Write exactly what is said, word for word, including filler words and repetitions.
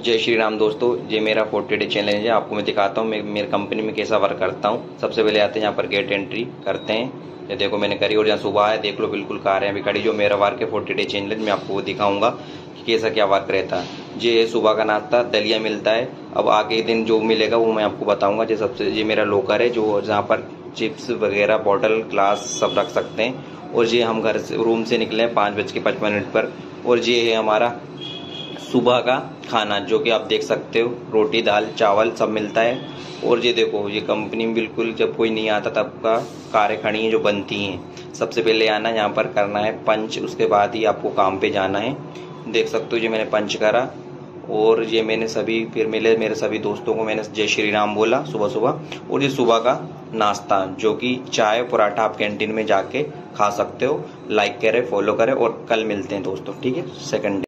जय श्री राम दोस्तों, ये मेरा फोर्टी डे चैलेंज है। आपको मैं दिखाता हूँ मैं मेरी कंपनी में कैसा वर्क करता हूँ। सबसे पहले आते हैं यहाँ पर गेट एंट्री करते हैं। ये देखो मैंने करी और यहाँ सुबह है, देख लो बिल्कुल कार है अभी खड़ी। जो मेरा वर्क है फोर्टी डे चैलेंज में आपको वो दिखाऊंगा कि कैसा क्या वर्क रहता है। ये सुबह का नाश्ता दलिया मिलता है। अब आगे दिन जो मिलेगा वो मैं आपको बताऊंगा। ये सबसे ये मेरा लोकर है जो जहाँ पर चिप्स वगैरह बॉटल ग्लास सब रख सकते हैं। और ये हम घर से रूम से निकले हैं पाँच बज के पचपन मिनट पर। और ये है हमारा सुबह का खाना जो कि आप देख सकते हो, रोटी दाल चावल सब मिलता है। और ये देखो ये कंपनी में बिल्कुल जब कोई नहीं आता तब का कारें खड़ी हैं जो बनती हैं। सबसे पहले आना यहाँ पर करना है पंच, उसके बाद ही आपको काम पे जाना है। देख सकते हो ये मैंने पंच करा और ये मैंने सभी फिर मिले मेरे सभी दोस्तों को मैंने जय श्री राम बोला सुबह सुबह। और ये सुबह का नाश्ता जो कि चाय पराठा आप कैंटीन में जाके खा सकते हो। लाइक करें, फॉलो करें और कल मिलते हैं दोस्तों, ठीक है। सेकंड